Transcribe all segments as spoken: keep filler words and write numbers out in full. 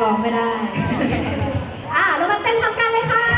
ร้องไม่ได้อ่ะแล้วมาเต้นทำกันเลยค่ะ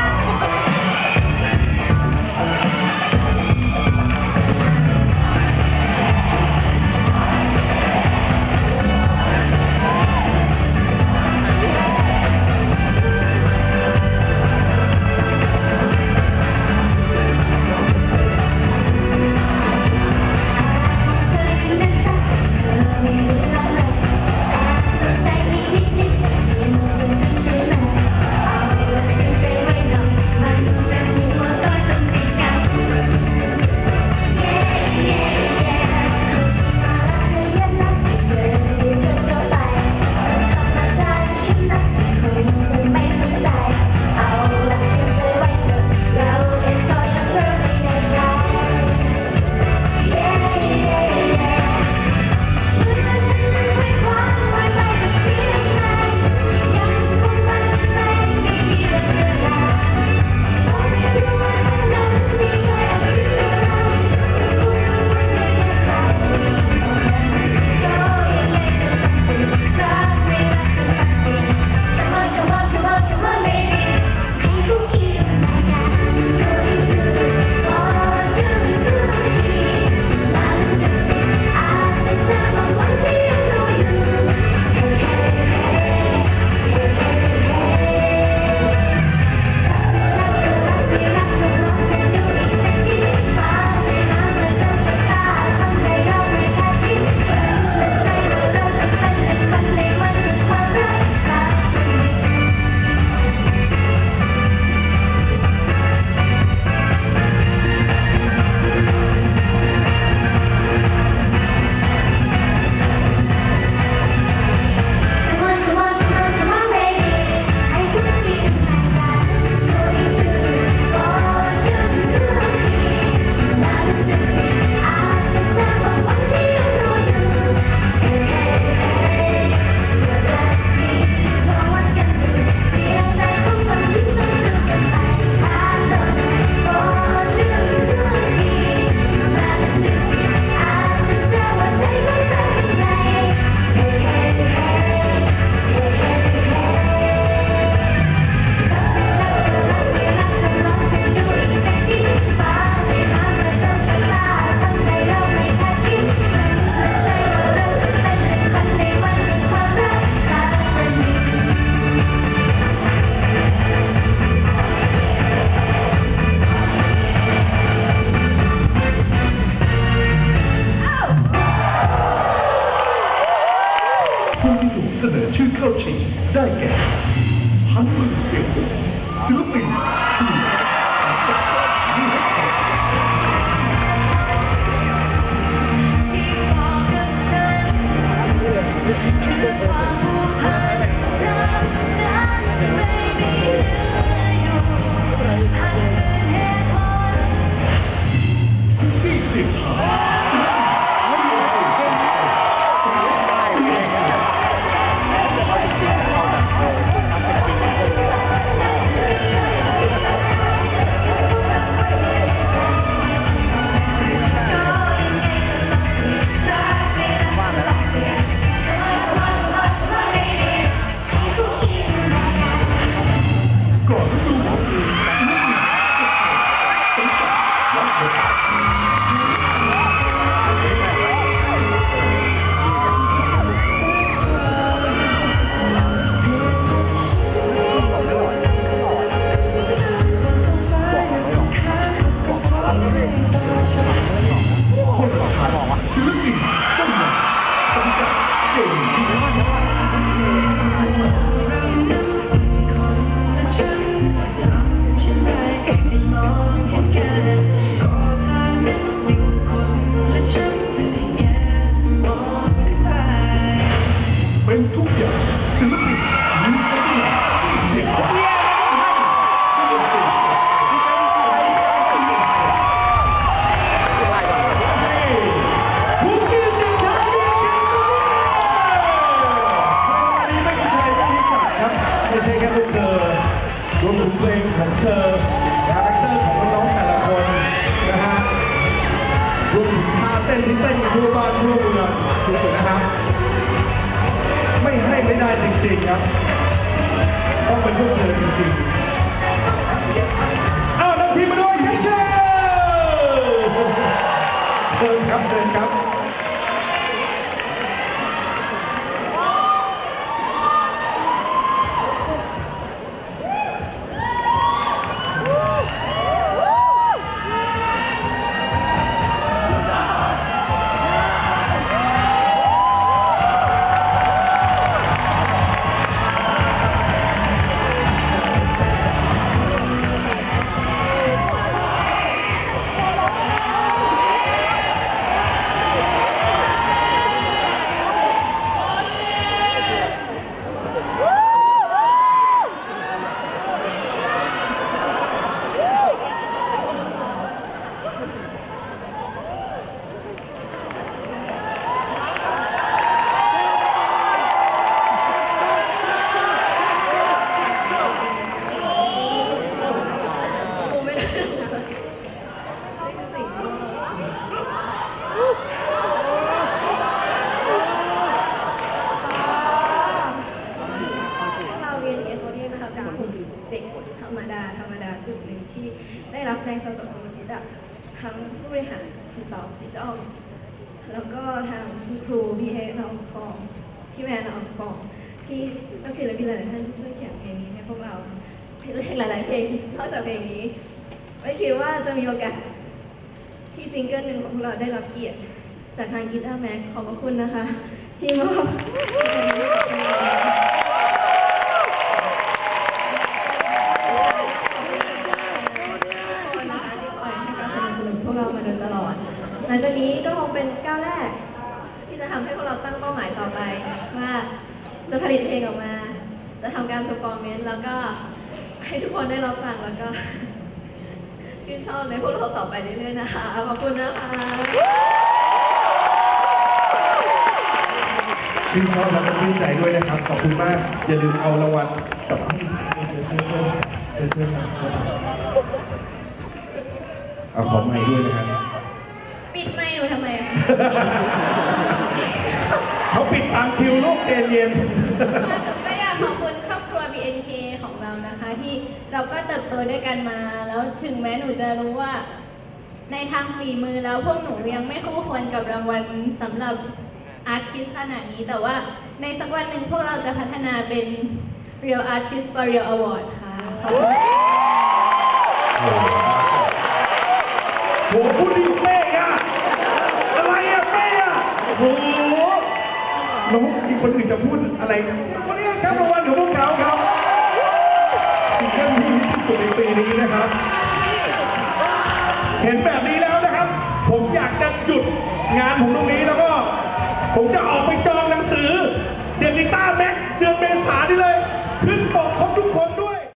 เสนอชื่อเข้าชิงได้แก่พันมือเดี่ยวศิลปินคือสังกัดนี่แหละครับพี่เสียงหาศิลปินเป็นทุกอย่างศิลปินมีกันทุกอย่างที่เสียงหวานศิลปินไม่เป็นตัวบุกกี้สิงห์ไทยเรียกเก่งวันนี้ไม่มีใครไม่รู้จักครับไม่ใช่แค่พวกเธอรวมถึงเพลงของเธอคาแรคเตอร์ของน้องๆแต่ละคนนะฮะรวมถึงท่าเต้นที่เต้นกันทั่วบ้านทั่วเมืองทุกคนนะครับไม่ให้ไม่ได้จริงๆครับต้องเป็นพวกเธอจริงๆอ้าวนำทีมมาด้วยครับเชิญเชิญครับเชิญครับเด็กธรรมดาธรรมดากลุ่มหนึ่งที่ได้รับแรงสนับสนุนจากทั้งผู้บริหารคุณต่อพี่จ้อมแล้วก็ทางคุณครูพี่เอน้องฟองพี่แม่น้องฟองที่นักศิลปินหลายท่านที่ช่วยเขียนเพลงนี้ให้พวกเราเพลงหลายๆเพลงนอกจากเพลงนี้ไม่คิดว่าจะมีโอกาสที่ซิงเกิลหนึ่งของพวกเราได้รับเกียรติจากทางกีตาร์แม็กขอบพระคุณนะคะที่มอบหลังจากนี้ก็คงเป็นก้าวแรกที่จะทำให้พวกเราตั้งเป้าหมายต่อไปว่าจะผลิตเพลงออกมาจะทำการเพอร์ฟอร์แมนซ์แล้วก็ให้ทุกคนได้รับฟังแล้วก็ชื่นชอบในพวกเราต่อไปเรื่อยๆนะคะขอบคุณนะคะชื่นชอบแล้วก็ชื่นใจด้วยนะครับขอบคุณมากอย่าลืมเอารางวัลกับพี่เชิญเชิญเชิญเชิญเชิญเชิญเอาของใหม่ด้วยนะครับปิดไมค์หนูทำไมเขาปิดตามคิวลูกเจนเย็นก็อยากขอบคุณครอบครัว บี เอ็น เค ของเรานะคะที่เราก็เติบโตด้วยกันมาแล้วถึงแม้หนูจะรู้ว่าในทางฝีมือแล้วพวกหนูยังไม่คู่ควรกับรางวัลสำหรับอาร์ติสต์ขนาดนี้แต่ว่าในสักวันหนึ่งพวกเราจะพัฒนาเป็น Real Artist for Real Award ค่ะขอบคุณโหพูดดีเป้อะอะไรอะเป้อะโหน้องมีคนอื่นจะพูดอะไรคนนี้ครับรางวัลของพวกเขาครับซิงเกิลที่ฮิตที่สุดในปีนี้นะครับ เห็นแบบนี้แล้วนะครับผมอยากจะหยุดงานผมตรงนี้แล้วก็ผมจะอ